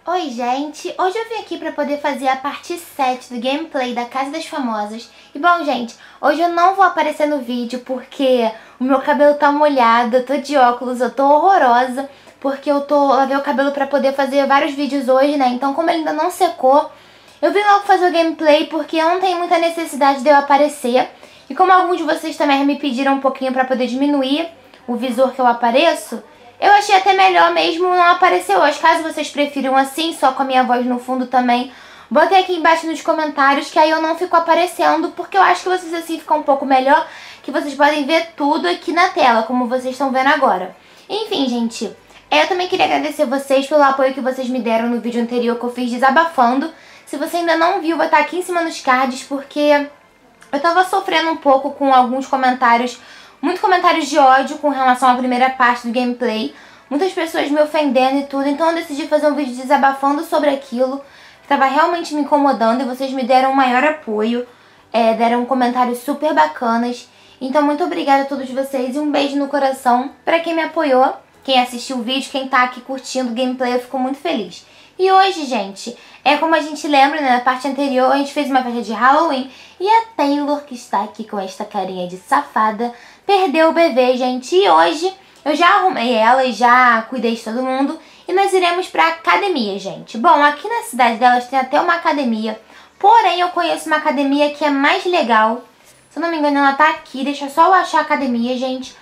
Oi gente, hoje eu vim aqui pra poder fazer a parte 7 do gameplay da Casa das Famosas. E bom gente, hoje eu não vou aparecer no vídeo porque o meu cabelo tá molhado, eu tô de óculos, eu tô horrorosa. Porque eu lavei o cabelo pra poder fazer vários vídeos hoje, né, então como ele ainda não secou, eu vim logo fazer o gameplay porque eu não tenho muita necessidade de eu aparecer. E como alguns de vocês também me pediram um pouquinho pra poder diminuir o visor que eu apareço, eu achei até melhor mesmo não aparecer hoje. Caso vocês prefiram assim, só com a minha voz no fundo também, botei aqui embaixo nos comentários que aí eu não fico aparecendo, porque eu acho que vocês assim ficam um pouco melhor, que vocês podem ver tudo aqui na tela, como vocês estão vendo agora. Enfim, gente, eu também queria agradecer vocês pelo apoio que vocês me deram no vídeo anterior que eu fiz desabafando. Se você ainda não viu, vai estar aqui em cima nos cards, porque eu tava sofrendo um pouco com alguns comentários, muitos comentários de ódio com relação à primeira parte do gameplay. Muitas pessoas me ofendendo e tudo, então eu decidi fazer um vídeo desabafando sobre aquilo, que tava realmente me incomodando, e vocês me deram um maior apoio, deram comentários super bacanas. Então muito obrigada a todos vocês e um beijo no coração pra quem me apoiou, quem assistiu o vídeo, quem tá aqui curtindo o gameplay, eu fico muito feliz. E hoje, gente, como a gente lembra, né, na parte anterior a gente fez uma festa de Halloween e a Taylor, que está aqui com esta carinha de safada, perdeu o bebê, gente. E hoje eu já arrumei ela e já cuidei de todo mundo e nós iremos pra academia, gente. Bom, aqui na cidade delas tem até uma academia, porém eu conheço uma academia que é mais legal. Se eu não me engano ela tá aqui, deixa só eu achar a academia, gente.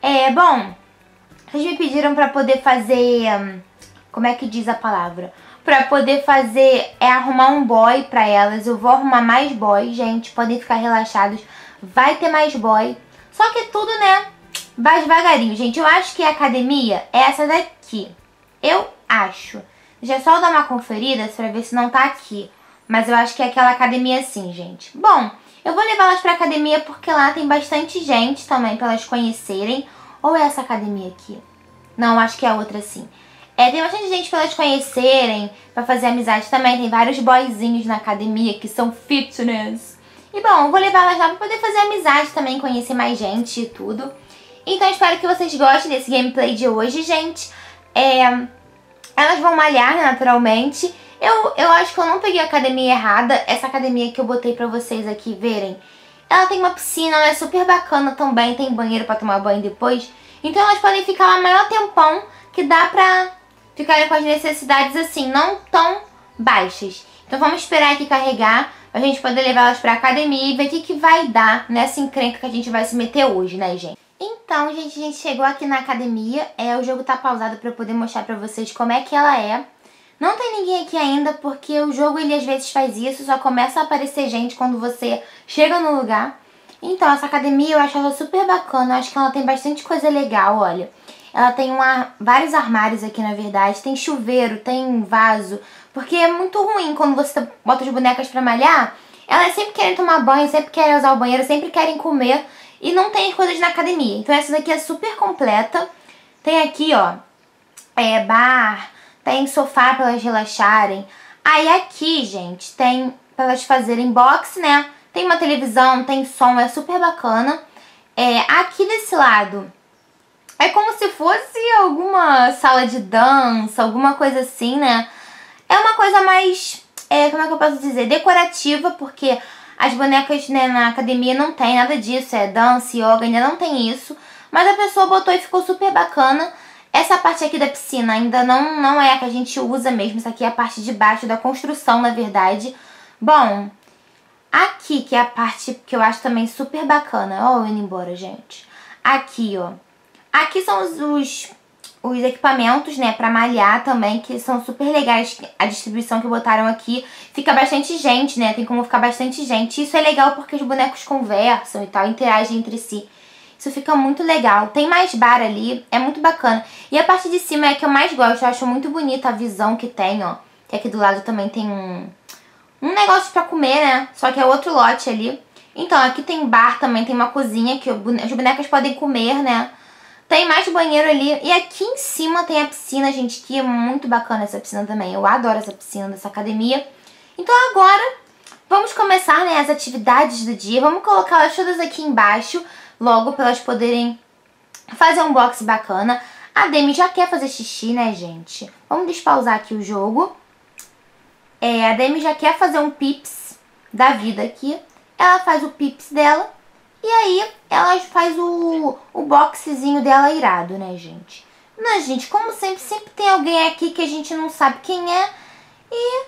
Bom, vocês me pediram pra poder fazer... como é que diz a palavra? Pra poder fazer, arrumar um boy pra elas. Eu vou arrumar mais boy, gente, podem ficar relaxados. Vai ter mais boy. Só que tudo, né, vai devagarinho, gente. Eu acho que a academia é essa daqui. Eu acho. Deixa eu só dar uma conferida pra ver se não tá aqui. Mas eu acho que é aquela academia assim, gente. Bom, eu vou levá-las pra academia porque lá tem bastante gente também pra elas conhecerem. Ou é essa academia aqui? Não, acho que é outra sim. Tem bastante gente pra elas conhecerem, pra fazer amizade também. Tem vários boyzinhos na academia que são fitness. E bom, eu vou levar elas lá pra poder fazer amizade também, conhecer mais gente e tudo. Então espero que vocês gostem desse gameplay de hoje, gente. Elas vão malhar, né, naturalmente. Eu acho que eu não peguei a academia errada. Essa academia que eu botei pra vocês aqui verem, ela tem uma piscina, ela é super bacana também. Tem banheiro pra tomar banho depois. Então elas podem ficar lá o maior tempão que dá pra ficarem com as necessidades assim, não tão baixas. Então vamos esperar aqui carregar pra gente poder levar elas pra academia e ver o que vai dar nessa encrenca que a gente vai se meter hoje, né, gente? Então, gente, a gente chegou aqui na academia. O jogo tá pausado pra eu poder mostrar pra vocês como é que ela é. Não tem ninguém aqui ainda porque o jogo, ele às vezes faz isso, só começa a aparecer gente quando você chega no lugar. Então, essa academia eu acho ela super bacana, eu acho que ela tem bastante coisa legal, olha. Ela tem vários armários aqui, na verdade. Tem chuveiro, tem vaso. Porque é muito ruim quando você bota as bonecas pra malhar. Elas sempre querem tomar banho, sempre querem usar o banheiro, sempre querem comer. E não tem as coisas na academia. Então essa daqui é super completa. Tem aqui, ó, bar, tem sofá pra elas relaxarem. Aí aqui, gente, tem pra elas fazerem boxe, né? Tem uma televisão, tem som, é super bacana. Aqui desse lado... é como se fosse alguma sala de dança, alguma coisa assim, né? É uma coisa mais, como é que eu posso dizer, decorativa, porque as bonecas, né, na academia não tem nada disso, dança, yoga, ainda não tem isso. Mas a pessoa botou e ficou super bacana. Essa parte aqui da piscina ainda não é a que a gente usa mesmo, essa aqui é a parte de baixo da construção, na verdade. Bom, aqui que é a parte que eu acho também super bacana. Ó, eu indo embora, gente. Aqui, ó. Aqui são os equipamentos, né, pra malhar também, que são super legais. A distribuição que botaram aqui. Fica bastante gente, né, tem como ficar bastante gente. Isso é legal porque os bonecos conversam e tal, interagem entre si. Isso fica muito legal. Tem mais bar ali, é muito bacana. E a parte de cima é a que eu mais gosto, eu acho muito bonita a visão que tem, ó. Que aqui do lado também tem um negócio pra comer, né, só que é outro lote ali. Então, aqui tem bar também, tem uma cozinha que as bonecas podem comer, né. Tem mais banheiro ali. E aqui em cima tem a piscina, gente, que é muito bacana essa piscina também. Eu adoro essa piscina dessa academia. Então agora vamos começar, né, as atividades do dia. Vamos colocar elas todas aqui embaixo, logo para elas poderem fazer um boxe bacana. A Demi já quer fazer xixi, né, gente? Vamos despausar aqui o jogo. A Demi já quer fazer um pips da vida aqui. Ela faz o pips dela. E aí, ela faz o boxezinho dela irado, né, gente? Não, gente, como sempre tem alguém aqui que a gente não sabe quem é. E,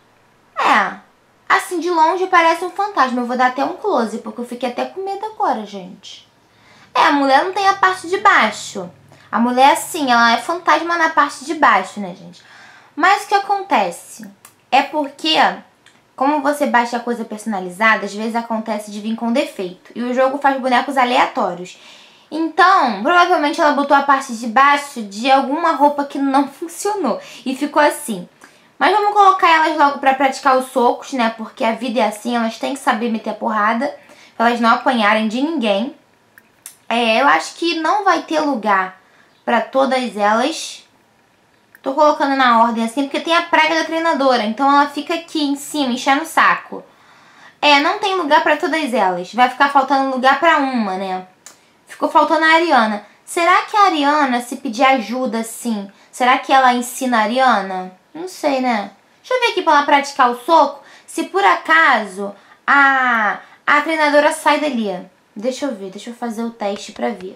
assim, de longe parece um fantasma. Eu vou dar até um close, porque eu fiquei até com medo agora, gente. A mulher não tem a parte de baixo. A mulher, assim, ela é fantasma na parte de baixo, né, gente? Mas o que acontece? É porque, como você baixa a coisa personalizada, às vezes acontece de vir com defeito. E o jogo faz bonecos aleatórios. Então, provavelmente ela botou a parte de baixo de alguma roupa que não funcionou. E ficou assim. Mas vamos colocar elas logo pra praticar os socos, né? Porque a vida é assim, elas têm que saber meter porrada. Pra elas não apanharem de ninguém. Eu acho que não vai ter lugar pra todas elas. Tô colocando na ordem assim, porque tem a praga da treinadora. Então ela fica aqui em cima, enchendo o saco. Não tem lugar pra todas elas. Vai ficar faltando lugar pra uma, né? Ficou faltando a Ariana. Será que a Ariana, se pedir ajuda assim, será que ela ensina a Ariana? Não sei, né? Deixa eu ver aqui pra ela praticar o soco. Se por acaso a treinadora sai dali. Deixa eu ver, deixa eu fazer o teste pra ver.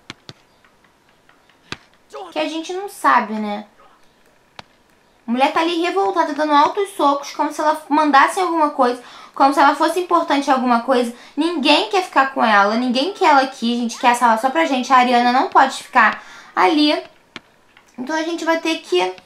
Que a gente não sabe, né? A mulher tá ali revoltada, dando altos socos, como se ela mandasse alguma coisa, como se ela fosse importante em alguma coisa. Ninguém quer ficar com ela, ninguém quer ela aqui, a gente quer essa sala só pra gente. A Ariana não pode ficar ali. Então a gente vai ter que...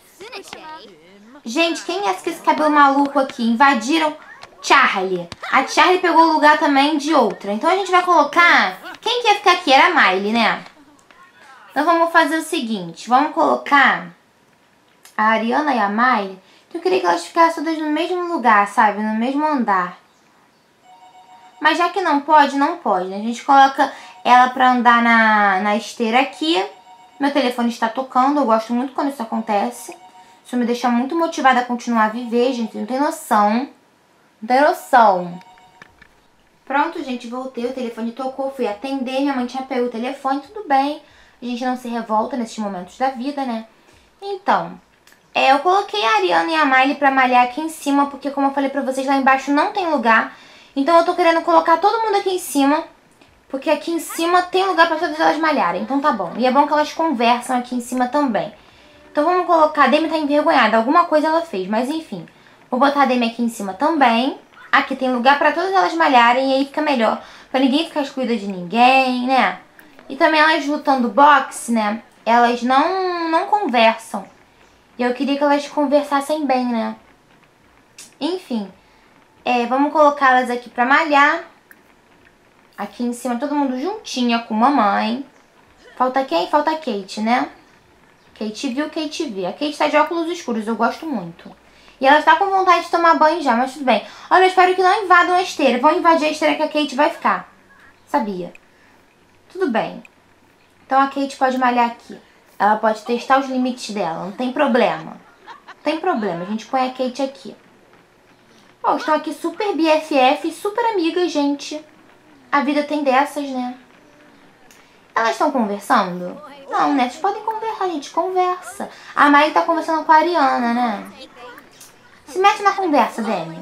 Gente, quem é esse cabelo maluco aqui? Invadiram Charlie. A Charlie pegou o lugar também de outra. Então a gente vai colocar... Quem que ia ficar aqui? Era a Miley, né? Então vamos fazer o seguinte. Vamos colocar a Ariana e a Miley. Eu queria que elas ficassem todas no mesmo lugar, sabe? No mesmo andar. Mas já que não pode, não pode, né? A gente coloca ela pra andar na esteira aqui. Meu telefone está tocando. Eu gosto muito quando isso acontece. Isso me deixa muito motivada a continuar a viver, gente. Não tem noção. Não tem noção. Pronto, gente. Voltei. O telefone tocou. Fui atender. Minha mãe tinha pego o telefone. Tudo bem. A gente não se revolta nesses momentos da vida, né? Então... eu coloquei a Ariana e a Miley pra malhar aqui em cima, porque como eu falei pra vocês, lá embaixo não tem lugar. Então eu tô querendo colocar todo mundo aqui em cima, porque aqui em cima tem lugar pra todas elas malharem, então tá bom. E é bom que elas conversam aqui em cima também. Então vamos colocar, a Demi tá envergonhada, alguma coisa ela fez, mas enfim. Vou botar a Demi aqui em cima também. Aqui tem lugar pra todas elas malharem e aí fica melhor, pra ninguém ficar excluída de ninguém, né? E também elas lutando boxe, né? Elas não conversam. E eu queria que elas conversassem bem, né? Enfim. Vamos colocá-las aqui pra malhar. Aqui em cima, todo mundo juntinho com a mamãe. Falta quem? Falta a Kate, né? Kate viu, Kate vê. A Kate tá de óculos escuros, eu gosto muito. E ela está com vontade de tomar banho já, mas tudo bem. Olha, eu espero que não invadam a esteira. Vão invadir a esteira que a Kate vai ficar. Sabia. Tudo bem. Então a Kate pode malhar aqui. Ela pode testar os limites dela, não tem problema. Não tem problema, a gente põe a Kate aqui. Bom, estão aqui super BFF, super amigas, gente. A vida tem dessas, né? Elas estão conversando? Não, né? Vocês podem conversar, gente, conversa. A Miley tá conversando com a Ariana, né? Se mete na conversa, Demi.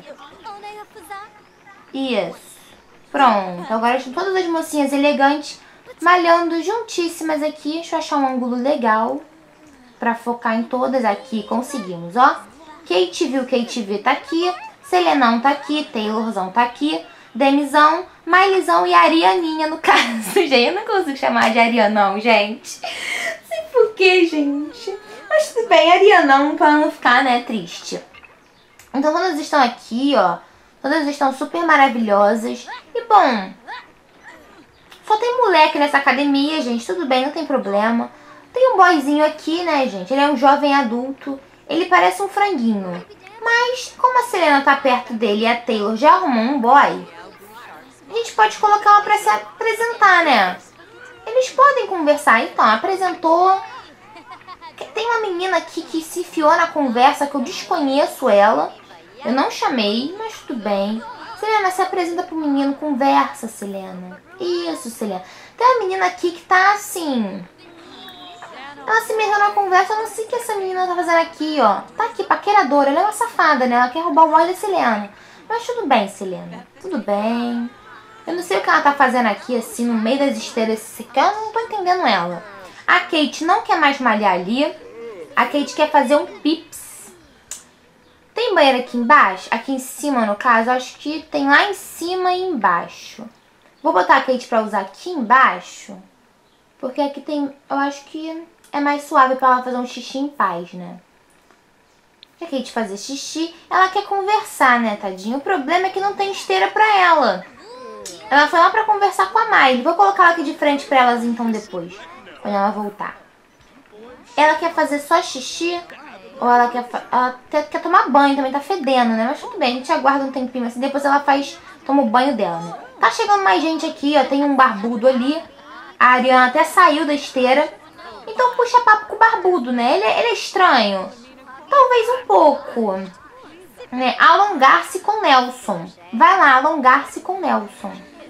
Isso. Pronto, agora estão todas as mocinhas elegantes malhando juntíssimas aqui. Deixa eu achar um ângulo legal pra focar em todas aqui. Conseguimos, ó. Kate viu, Kate vê tá aqui. Selenão tá aqui. Taylorzão tá aqui. Demizão, Mileyzão e Arianinha, no caso. Gente, eu não consigo chamar de Ariana, não, gente. Não sei porquê, gente. Mas tudo bem, Arianão, pra não ficar, né, triste. Então, todas estão aqui, ó. Todas estão super maravilhosas. E, bom... Só tem moleque nessa academia, gente. Tudo bem, não tem problema. Tem um boyzinho aqui, né, gente? Ele é um jovem adulto. Ele parece um franguinho. Mas, como a Selena tá perto dele e a Taylor já arrumou um boy, a gente pode colocar ela pra se apresentar, né? Eles podem conversar. Então, apresentou. Tem uma menina aqui que se enfiou na conversa, que eu desconheço ela. Eu não chamei, mas tudo bem. Selena, se apresenta pro menino, conversa, Selena. Isso, Selena. Tem uma menina aqui que tá assim... Ela se meteu na conversa, eu não sei o que essa menina tá fazendo aqui, ó. Tá aqui, paqueradora, ela é uma safada, né? Ela quer roubar o boy da Selena. Mas tudo bem, Selena, tudo bem. Eu não sei o que ela tá fazendo aqui, assim, no meio das esteiras sequer, eu não tô entendendo ela. A Kate não quer mais malhar ali. A Kate quer fazer um pips. Tem banheiro aqui embaixo? Aqui em cima, no caso, acho que tem lá em cima e embaixo. Vou botar a Kate pra usar aqui embaixo, porque aqui tem, eu acho que é mais suave pra ela fazer um xixi em paz, né? A Kate fazer xixi, ela quer conversar, né, tadinha? O problema é que não tem esteira pra ela. Ela foi lá pra conversar com a Miley. Vou colocar ela aqui de frente pra elas então depois, quando ela voltar. Ela quer fazer só xixi? Ou ela quer tomar banho, também tá fedendo, né? Mas tudo bem, a gente aguarda um tempinho assim, depois ela toma o banho dela, né? Tá chegando mais gente aqui, ó, tem um barbudo ali. A Ariana até saiu da esteira. Então puxa papo com o barbudo, né? Ele é estranho. Talvez um pouco, né? Alongar-se com Nelson. Vai lá, alongar-se com Nelson.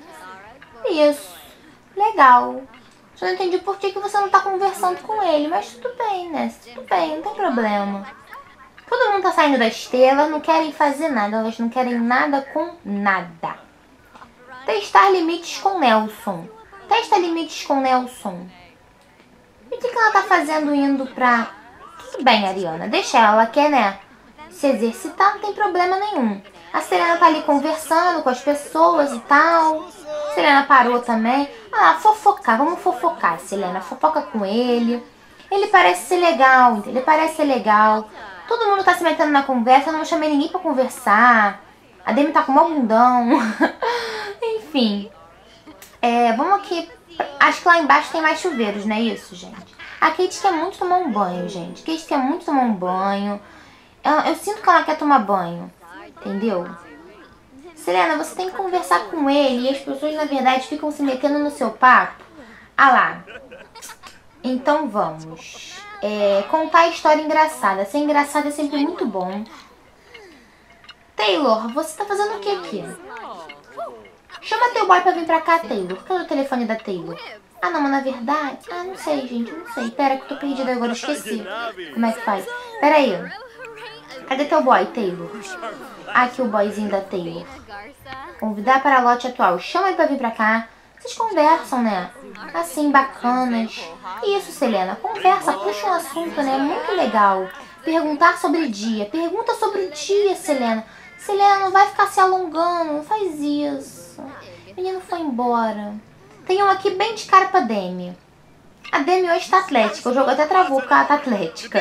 Isso, legal. Só não entendi por que você não tá conversando com ele, mas tudo bem, né? Tudo bem, não tem problema. Todo mundo tá saindo da esteira, não querem fazer nada, elas não querem nada com nada. Testar limites com Nelson. Testa limites com Nelson. E o que ela tá fazendo indo pra... Tudo bem, Ariana, deixa ela quer, né? Se exercitar, não tem problema nenhum. A Selena tá ali conversando com as pessoas e tal. A Selena parou também. Ah, fofocar, vamos fofocar, Selena. Fofoca com ele. Ele parece ser legal, ele parece ser legal. Todo mundo tá se metendo na conversa, eu não chamei ninguém pra conversar. A Demi tá com mó bundão. Enfim. Vamos aqui. Acho que lá embaixo tem mais chuveiros, não é isso, gente? A Kate quer muito tomar um banho, gente. A Kate quer muito tomar um banho. Eu sinto que ela quer tomar banho. Entendeu? Selena, você tem que conversar com ele. E as pessoas, na verdade, ficam se metendo no seu papo. Ah lá. Então vamos. Contar a história engraçada. Ser engraçado é sempre muito bom. Taylor, você tá fazendo o que aqui? Chama teu boy pra vir pra cá, Taylor. Cadê o telefone da Taylor? Ah, não, mas na verdade... Ah, não sei, gente, não sei. Pera que eu tô perdida agora, eu esqueci. Como é que faz? Pera aí. Cadê teu boy, Taylor? Aqui o boyzinho da Taylor. Convidar para a lote atual. Chama ele pra vir pra cá. Vocês conversam, né? Assim, bacanas. Isso, Selena. Conversa, puxa um assunto, né? Muito legal. Perguntar sobre o dia. Pergunta sobre o dia, Selena. Selena, não vai ficar se alongando. Não faz isso. O menino foi embora. Tem um aqui bem de cara pra Demi. A Demi hoje tá atlética. O jogo até travou porque ela tá atlética.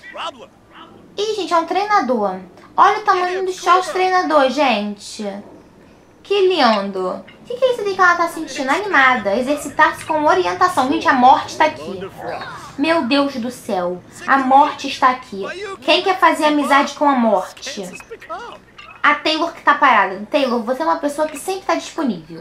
Ih, gente, é um treinador. Olha o tamanho do short treinador, gente. Que lindo. O que é isso aqui que ela tá sentindo? Animada. Exercitar-se com orientação. Gente, a morte tá aqui. Meu Deus do céu. A morte está aqui. Quem quer fazer amizade com a morte? A Taylor que tá parada. Taylor, você é uma pessoa que sempre tá disponível.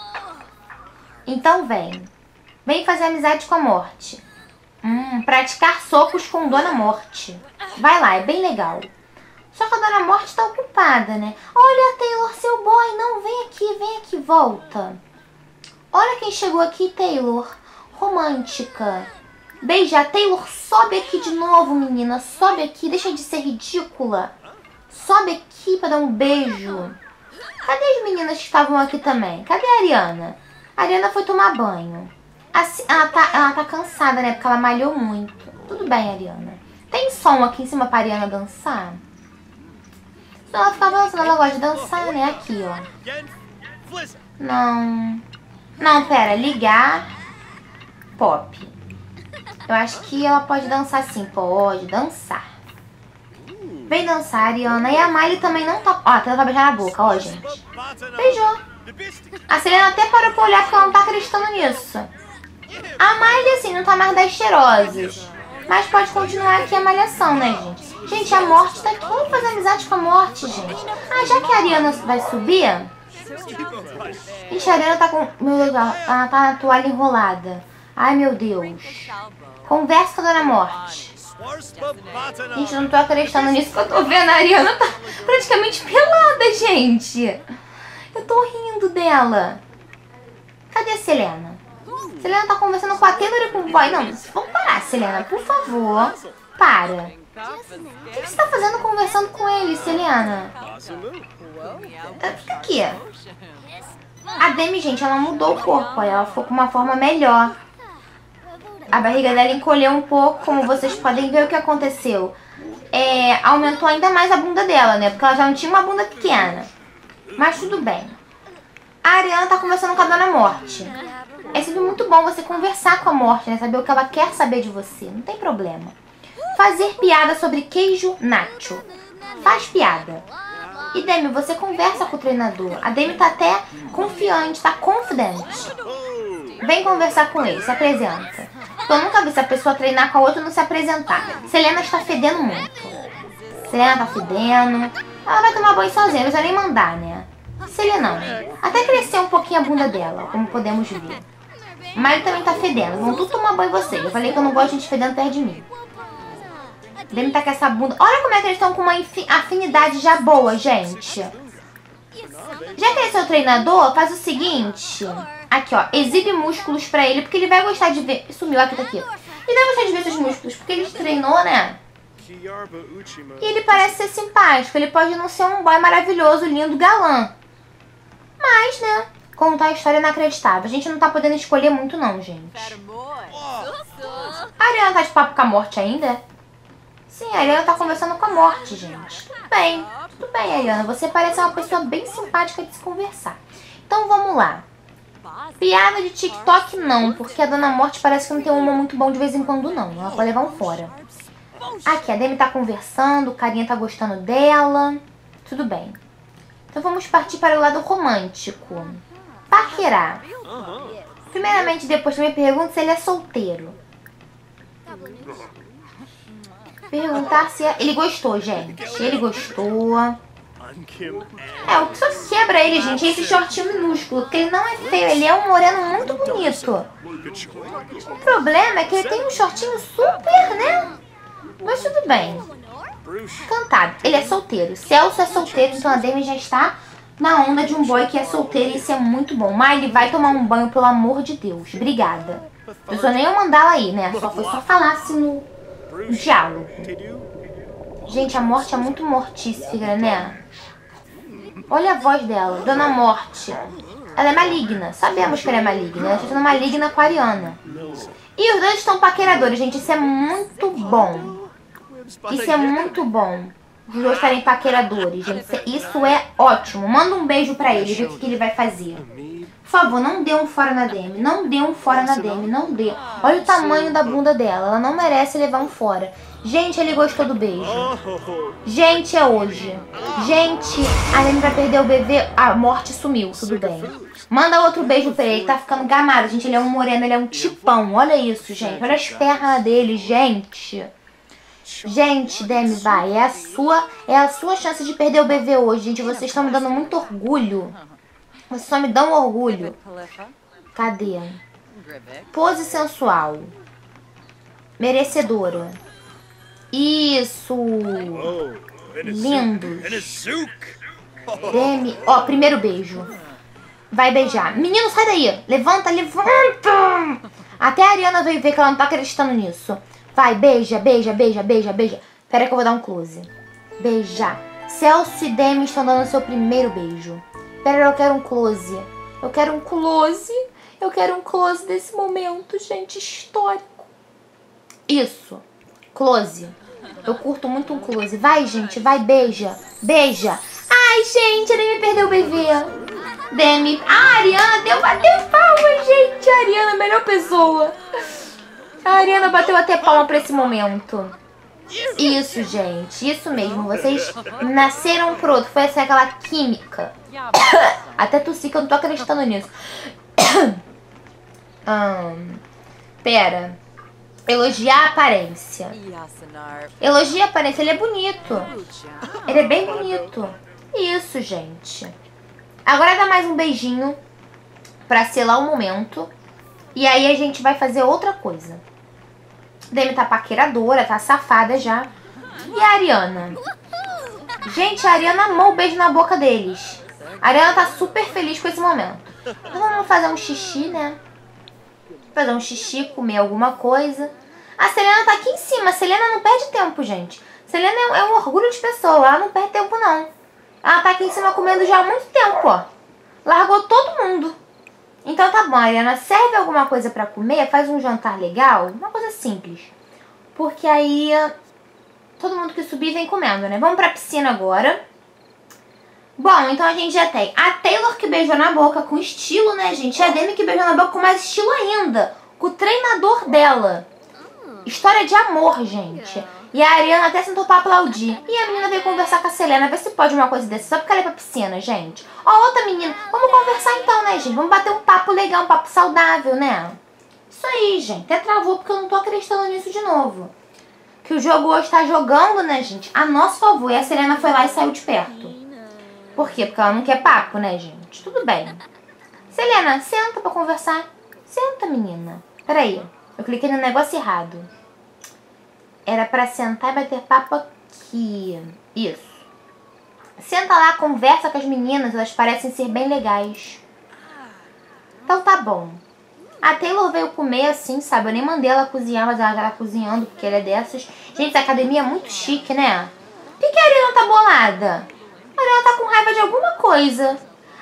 Então vem. Vem fazer amizade com a morte. Praticar socos com Dona Morte. Vai lá, é bem legal. Só que a Dona Morte tá ocupada, né? Olha, Taylor, seu boy. Não, vem aqui, volta. Olha quem chegou aqui, Taylor. Romântica. Beija, Taylor, sobe aqui de novo, menina. Sobe aqui, deixa de ser ridícula. Sobe aqui pra dar um beijo. Cadê as meninas que estavam aqui também? Cadê a Ariana? A Ariana foi tomar banho. Ela tá cansada, né? Porque ela malhou muito. Tudo bem, Ariana. Tem som aqui em cima pra Ariana dançar? Se ela ficar dançando, ela gosta de dançar, né? Aqui, ó. Não, pera. Ligar. Pop. Eu acho que ela pode dançar sim. Pode dançar. Vem dançar, Ariana. E a Miley também não tá... Ó, ela tá beijando na boca, ó, gente. Beijou. A Selena até parou pra olhar porque ela não tá acreditando nisso. A Miley, assim, não tá mais das cheirosas. Mas pode continuar aqui a malhação, né, gente? Gente, a morte tá aqui. Vamos fazer amizade com a morte, gente. Ah, já que a Ariana vai subir... Gente, a Ariana tá com... Meu Deus, ela tá na toalha enrolada. Ai, meu Deus. Conversa com a Dona Morte. Gente, eu não tô acreditando nisso que eu tô vendo. A Ariana tá praticamente pelada, gente. Eu tô rindo dela. Cadê a Selena? Selena tá conversando com a Taylor e com o boy. Não, vamos parar, Selena, por favor. Para. O que você tá fazendo conversando com ele, Selena? Fica aqui. A Demi, gente, ela mudou o corpo. Ela ficou com uma forma melhor. A barriga dela encolheu um pouco, como vocês podem ver o que aconteceu. Aumentou ainda mais a bunda dela, né? Porque ela já não tinha uma bunda pequena. Mas tudo bem. A Ariana tá conversando com a Dona Morte. É sempre muito bom você conversar com a Morte, né? Saber o que ela quer saber de você. Não tem problema. Fazer piada sobre queijo nacho. Faz piada. E Demi, você conversa com o treinador. A Demi tá até confiante, tá confident. Vem conversar com ele, se apresenta. Eu nunca vi essa pessoa treinar com a outra e não se apresentar. Selena está fedendo muito. Selena tá fedendo. Ela vai tomar banho sozinha, não precisa nem mandar, né? Selena não. Até cresceu um pouquinho a bunda dela, como podemos ver. Mas ele também tá fedendo. Vão tudo tomar banho vocês. Eu falei que eu não gosto de gente fedendo perto de mim. Demi tá com essa bunda. Olha como é que eles estão com uma afinidade já boa, gente. Já que ele é seu treinador, faz o seguinte. Aqui, ó. Exibe músculos pra ele, porque ele vai gostar de ver... Sumiu, aqui, tá aqui. Ele vai gostar de ver seus músculos, porque ele treinou, né? E ele parece ser simpático. Ele pode não ser um boy maravilhoso, lindo, galã. Mas, né? Contar a história inacreditável. A gente não tá podendo escolher muito, não, gente. A Ariana tá de papo com a Morte ainda? Sim, a Ariana tá conversando com a Morte, gente. Tudo bem, Ariana. Você parece uma pessoa bem simpática de se conversar. Então, vamos lá. Piada de TikTok, não. Porque a Dona Morte parece que não tem uma muito bom de vez em quando, não. Ela pode levar um fora. Aqui, a Demi tá conversando. O carinha tá gostando dela. Tudo bem. Então, vamos partir para o lado romântico. Paquerar. Primeiramente, depois também pergunta se ele é solteiro. Perguntar se ele gostou, gente. Ele gostou. O que só quebra ele, gente, é esse shortinho minúsculo. Porque ele não é feio, ele é um moreno muito bonito. O problema é que ele tem um shortinho super, né? Mas tudo bem. Cantado. Ele é solteiro. Celso é solteiro, então a Demi já está na onda de um boy que é solteiro e isso é muito bom. Mas ele vai tomar um banho, pelo amor de Deus. Obrigada. Eu só nem ia mandá-la aí, né? Foi só falar assim no diálogo. Gente, a Morte é muito mortífera, né? Olha a voz dela. Dona Morte. Ela é maligna. Sabemos que ela é maligna. Ela está sendo maligna com a Ariana. E os dois estão paqueradores, gente. Isso é muito bom. Isso é muito bom. Os dois estarem paqueradores, gente. Isso é ótimo. Manda um beijo pra ele. Vê o que ele vai fazer. Por favor, não dê um fora na Demi. Não dê um fora na Demi. Não dê. Olha o tamanho da bunda dela. Ela não merece levar um fora. Gente, ele gostou do beijo. Gente, é hoje. Gente, a Demi vai perder o bebê. A Morte sumiu, tudo bem. Manda outro beijo pra ele. Tá ficando gamado, gente. Ele é um moreno, ele é um tipão. Olha isso, gente. Olha as pernas dele, gente. Gente, Demi, vai. É a sua chance de perder o bebê hoje, gente. Vocês estão me dando muito orgulho. Vocês só me dão orgulho. Cadê? Pose sensual. Merecedora. Isso. Lindos. Demi. Ó, primeiro beijo. Vai beijar. Menino, sai daí. Levanta, levanta. Até a Ariana veio ver que ela não tá acreditando nisso. Vai, beija, beija, beija, beija, beija. Pera que eu vou dar um close. Beijar. Celso e Demi estão dando seu primeiro beijo. Pera, eu quero um close. Eu quero um close. Eu quero um close desse momento, gente, histórico. Isso. Close. Eu curto muito um close. Vai, gente, vai, beija. Beija. Ai, gente, a Demi perdeu o bebê. Demi. A Ariana bateu palma, gente. A Ariana é a melhor pessoa. A Ariana bateu até palma pra esse momento. Isso, gente. Isso mesmo. Vocês nasceram pro outro. Foi essa aquela química. Até tossi que eu não tô acreditando nisso. Pera. Elogiar a aparência. Elogia a aparência. Ele é bonito. Ele é bem bonito. Isso, gente. Agora dá mais um beijinho pra selar o momento. E aí a gente vai fazer outra coisa. Demi tá paqueradora, tá safada já. E a Ariana? Gente, a Ariana amou o beijo na boca deles. A Ariana tá super feliz com esse momento. Então vamos fazer um xixi, né? fazer um xixi, comer alguma coisa. A Selena tá aqui em cima. A Selena não perde tempo, gente. Selena é um orgulho de pessoa. Ela não perde tempo, não. Ela tá aqui em cima comendo já há muito tempo, ó. Largou todo mundo. Então tá bom, Ariana. Serve alguma coisa pra comer. Faz um jantar legal. Uma coisa simples. Porque aí todo mundo que subir vem comendo, né? Vamos pra piscina agora. Bom, então a gente já tem a Taylor que beijou na boca com estilo, né, gente? E a Demi que beijou na boca com mais estilo ainda. Com o treinador dela. História de amor, gente. E a Ariana até sentou pra aplaudir. E a menina veio conversar com a Selena. Ver se pode uma coisa desse. Só porque ela é pra piscina, gente. Ó, outra menina. Vamos conversar então, né, gente? Vamos bater um papo legal, um papo saudável, né? Isso aí, gente. Até travou porque eu não tô acreditando nisso de novo. Que o jogo hoje tá jogando, né, gente? A nosso favor. E a Selena foi lá e saiu de perto. Por quê? Porque ela não quer papo, né, gente? Tudo bem. Selena, senta pra conversar. Senta, menina. Peraí. Eu cliquei no negócio errado. Era pra sentar e bater papo aqui. Isso. Senta lá, conversa com as meninas. Elas parecem ser bem legais. Então tá bom. A Taylor veio comer assim, sabe? Eu nem mandei ela cozinhar, mas ela já tá cozinhando, porque ela é dessas. Gente, essa academia é muito chique, né? Por que a Ariana tá bolada? A Ariana tá com raiva de alguma coisa.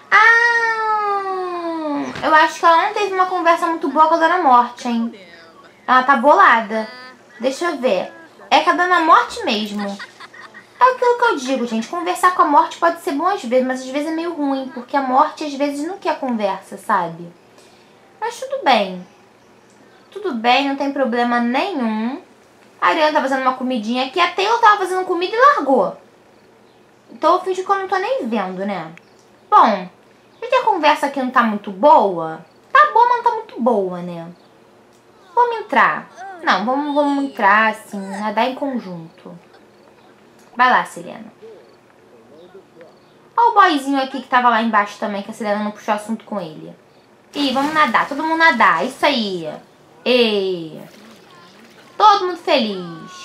Eu acho que ela não teve uma conversa muito boa com a Dona Morte, hein? Ela tá bolada. Deixa eu ver. É com a Dona Morte mesmo. É aquilo que eu digo, gente. Conversar com a Morte pode ser bom às vezes, mas às vezes é meio ruim. Porque a Morte às vezes não quer conversa, sabe? Mas tudo bem. Tudo bem, não tem problema nenhum. A Ariana tá fazendo uma comidinha aqui. A Taylor tava fazendo comida e largou. Então eu fingi que eu não tô nem vendo, né? Bom, já que a conversa aqui não tá muito boa. Tá boa, mas não tá muito boa, né? Vamos entrar. Não, vamos entrar assim, nadar em conjunto. Vai lá, Selena. Olha o boyzinho aqui que tava lá embaixo também, que a Selena não puxou assunto com ele. Ih, vamos nadar, todo mundo nadar, isso aí. Ei. Todo mundo feliz.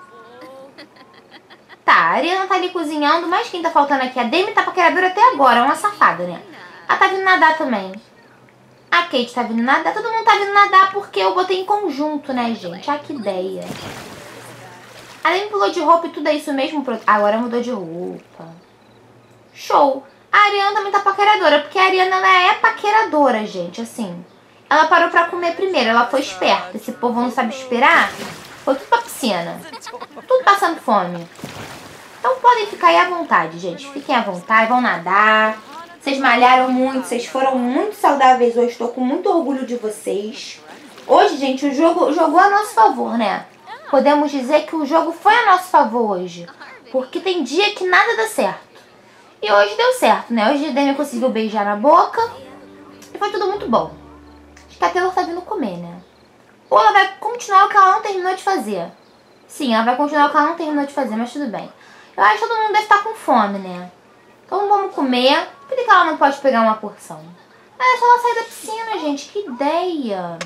Tá, a Ariana tá ali cozinhando, mas quem tá faltando aqui? A Demi tá paqueradora até agora, é uma safada, né? Ela tá vindo nadar também. A Kate tá vindo nadar, todo mundo tá vindo nadar porque eu botei em conjunto, né, gente? Ah, que ideia. A Demi pulou de roupa e tudo é isso mesmo? Agora mudou de roupa. Show. A Ariana também tá paqueradora, porque a Ariana, ela é paqueradora, gente, assim. Ela parou pra comer primeiro, ela foi esperta. Esse povo não sabe esperar. Foi tudo pra piscina. Tudo passando fome. Então podem ficar aí à vontade, gente. Fiquem à vontade, vão nadar. Vocês malharam muito, vocês foram muito saudáveis hoje. Estou com muito orgulho de vocês. Hoje, gente, o jogo jogou a nosso favor, né? Podemos dizer que o jogo foi a nosso favor hoje. Porque tem dia que nada dá certo. E hoje deu certo, né? Hoje a Demi conseguiu beijar na boca. E foi tudo muito bom. Acho que a Taylor tá vindo comer, né? Ou ela vai continuar o que ela não terminou de fazer. Sim, ela vai continuar o que ela não terminou de fazer, mas tudo bem. Eu acho que todo mundo deve estar com fome, né? Então vamos comer. Por que ela não pode pegar uma porção? É só ela sair da piscina, gente. Que ideia.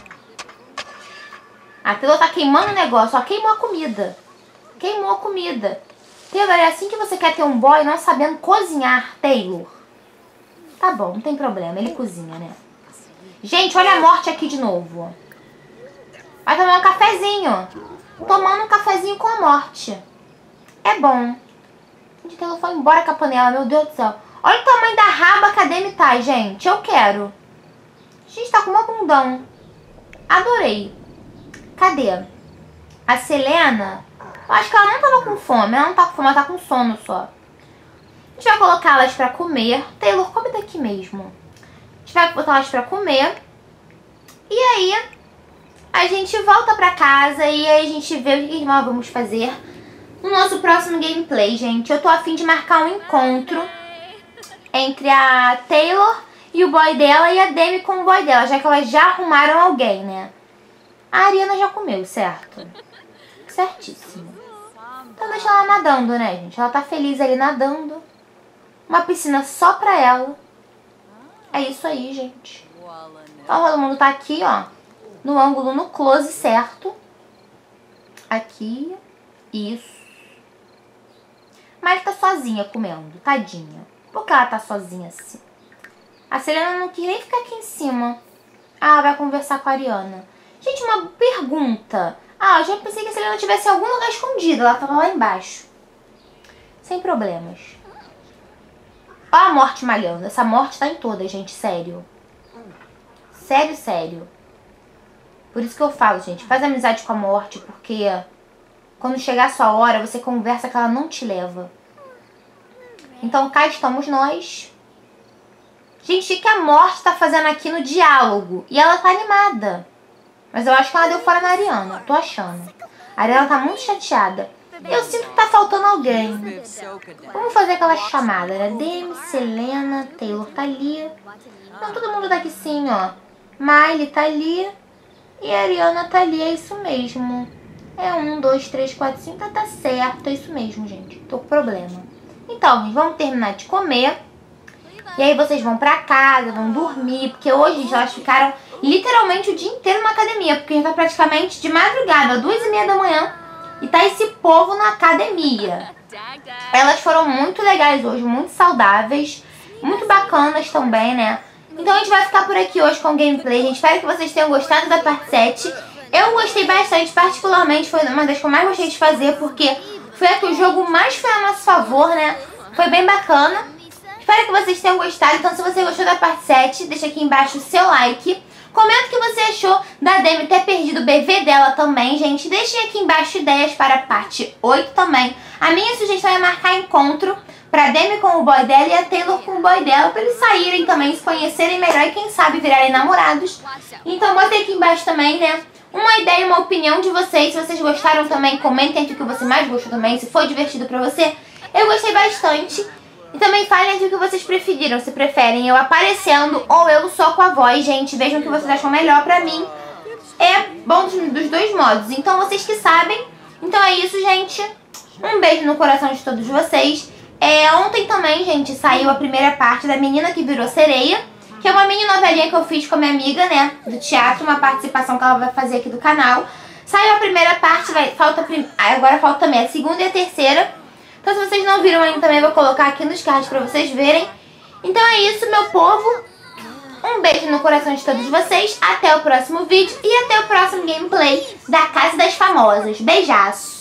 A Taylor tá queimando o negócio. Ó, queimou a comida. Queimou a comida. Taylor, é assim que você quer ter um boy não sabendo cozinhar, Taylor? Tá bom, não tem problema. Ele cozinha, né? Gente, olha a morte aqui de novo. Vai tomar um cafezinho. Tomando um cafezinho com a morte. É bom. Gente, Taylor foi embora com a panela, meu Deus do céu. Olha o tamanho da raba que a Demi tá, gente. Eu quero. Gente, tá com uma bundão. Adorei. Cadê? A Selena, eu acho que ela não tava com fome. Ela não tá com fome, ela tá com sono só. A gente vai colocar elas pra comer. Taylor, come daqui mesmo. A gente vai botar elas pra comer. E aí, a gente volta pra casa e aí a gente vê o que nós vamos fazer no nosso próximo gameplay, gente. Eu tô a fim de marcar um encontro entre a Taylor e o boy dela e a Demi com o boy dela, já que elas já arrumaram alguém, né? A Ariana já comeu, certo? Certíssimo. Então deixa ela nadando, né, gente? Ela tá feliz ali nadando. Uma piscina só pra ela. É isso aí, gente. Então todo mundo tá aqui, ó. No ângulo, no close certo. Aqui. Isso. Mas tá sozinha comendo, tadinha. Por que ela tá sozinha assim? A Selena não queria nem ficar aqui em cima. Ah, vai conversar com a Ariana. Gente, uma pergunta. Ah, eu já pensei que a Selena tivesse em algum lugar escondido. Ela tava lá embaixo. Sem problemas. Ó a morte malhando. Essa morte tá em todas, gente. Sério. Sério, sério. Por isso que eu falo, gente. Faz amizade com a morte, porque quando chegar a sua hora, você conversa que ela não te leva. Então cá estamos nós. Gente, o que a morte tá fazendo aqui no diálogo? E ela tá animada. Mas eu acho que ela deu fora na Ariana. Tô achando. A Ariana tá muito chateada. Eu sinto que tá faltando alguém. Vamos fazer aquela chamada, né? Demi, Selena, Taylor tá ali. Não, todo mundo tá aqui sim, ó. Miley tá ali. E a Ariana tá ali, é isso mesmo. É 1, 2, 3, 4, 5, tá certo. É isso mesmo, gente. Tô com problema. Então, gente, vamos terminar de comer. E aí vocês vão pra casa, vão dormir. Porque hoje, gente, elas ficaram literalmente o dia inteiro na academia. Porque já tá praticamente de madrugada, 2h30 da manhã. E tá esse povo na academia. Elas foram muito legais hoje, muito saudáveis. Muito bacanas também, né? Então a gente vai ficar por aqui hoje com o gameplay. Gente, espero que vocês tenham gostado da parte 7. Eu gostei bastante, particularmente foi uma das que eu mais gostei de fazer, porque foi a que o jogo mais foi a nosso favor, né? Foi bem bacana. Espero que vocês tenham gostado. Então se você gostou da parte 7, deixa aqui embaixo o seu like. Comenta o que você achou da Demi ter perdido o BV dela também, gente. Deixem aqui embaixo ideias para a parte 8 também. A minha sugestão é marcar encontro pra Demi com o boy dela e a Taylor com o boy dela, pra eles saírem também, se conhecerem melhor e quem sabe virarem namorados. Então botei aqui embaixo também, né, uma ideia, uma opinião de vocês. Se vocês gostaram também, comentem aqui o que você mais gostou também, se foi divertido pra você. Eu gostei bastante. E também falem aqui o que vocês preferiram, se preferem eu aparecendo ou eu só com a voz, gente. Vejam o que vocês acham melhor pra mim. É bom dos dois modos, então vocês que sabem. Então é isso, gente. Um beijo no coração de todos vocês. Ontem também, gente, saiu a primeira parte da Menina que Virou Sereia, que é uma mini novelinha que eu fiz com a minha amiga, né, do teatro, uma participação que ela vai fazer aqui do canal. Saiu a primeira parte, agora falta também a segunda e a terceira. Então se vocês não viram ainda também, eu vou colocar aqui nos cards pra vocês verem. Então é isso, meu povo. Um beijo no coração de todos vocês. Até o próximo vídeo e até o próximo gameplay da Casa das Famosas. Beijaço!